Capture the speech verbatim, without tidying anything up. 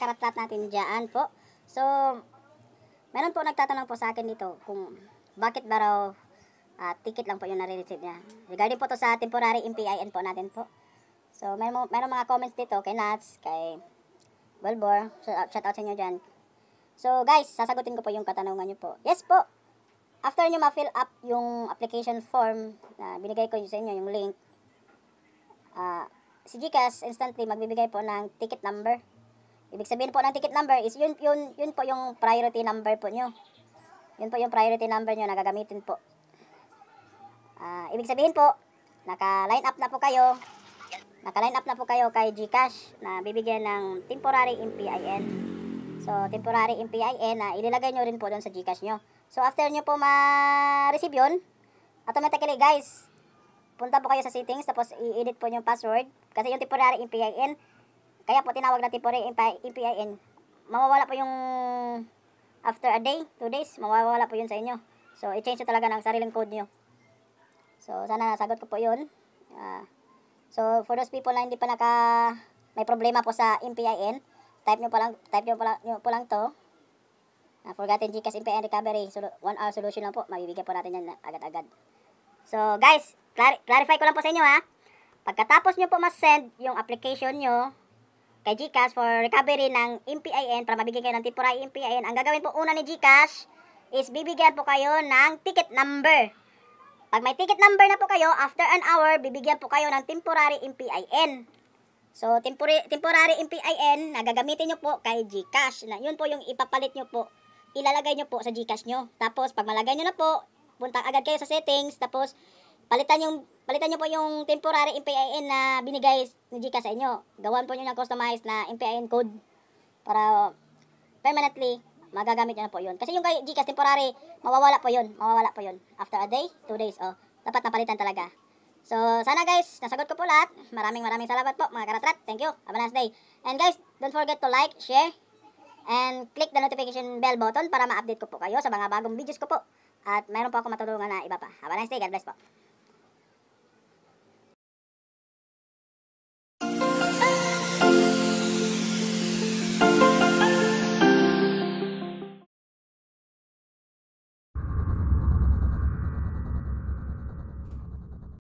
karatrat natin dyan po. So, meron po nagtatanong po sa akin dito kung bakit ba raw uh, ticket lang po yung nare-receive niya. Regarding po to sa temporary M P I N po natin po. So, meron, meron mga comments dito kay Nats, kay Balbor. Shout, shout out sa inyo dyan. So, guys, sasagutin ko po yung katanungan nyo po. Yes po. After nyo ma-fill up yung application form na binigay ko sa inyo, yung link, uh, si GCash instantly magbibigay po ng ticket number. Ibig sabihin po ng ticket number is yun, yun, yun po yung priority number po nyo. Yun po yung priority number nyo na gagamitin po. Uh, ibig sabihin po, naka-line up na po kayo. Naka-line up na po kayo kay GCash na bibigyan ng temporary M P I N. So, temporary M P I N na ililagay nyo rin po doon sa GCash nyo. So, after nyo po ma-receive yun, automatically guys, punta po kayo sa settings, tapos i-edit po yung password. Kasi yung temporary M P I N, kaya po tinawag na temporary M P I N, mawawala po yung after a day, two days, mawawala po yun sa inyo. So, i-change nyo talaga ng sariling code nyo. So, sana nasagot ko po yun. Uh, so, for those people na hindi pa naka, may problema po sa M P I N, type nyo pa lang, type nyo pa lang, nyo po lang to. Uh, forgotten GCash M P I N recovery, so, one hour solution lang po, mabibigyan po natin yan agad-agad. So, guys, clar clarify ko lang po sa inyo ha. Pagkatapos nyo po mas-send yung application nyo kay GCash for recovery ng M P I N para mabigyan kayo ng temporary M P I N, ang gagawin po una ni GCash is bibigyan po kayo ng ticket number. Pag may ticket number na po kayo, after an hour, bibigyan po kayo ng temporary M P I N. So, temporary, temporary M P I N na gagamitin nyo po kay GCash. Na, yun po yung ipapalit nyo po. Ilalagay nyo po sa GCash nyo. Tapos, pag malagay nyo na po, punta agad kayo sa settings. Tapos, palitan, yung, palitan nyo po yung temporary M P I N na binigay ni GCash sa inyo. Gawan po nyo ng customized na M P I N code para permanently magagamit nyo na po yun. Kasi yung kay GCash temporary, mawawala po yun. Mawawala po yun. After a day, two days. Oh, dapat napalitan talaga. So, sana guys, nasagot ko po lahat. Maraming maraming salamat po mga karatrat. Thank you. Have a nice day. And guys, don't forget to like, share, and click the notification bell button para ma-update ko po kayo sa mga bagong videos ko po. At mayroon po ako matulungan na iba pa. Have a nice day. God bless po.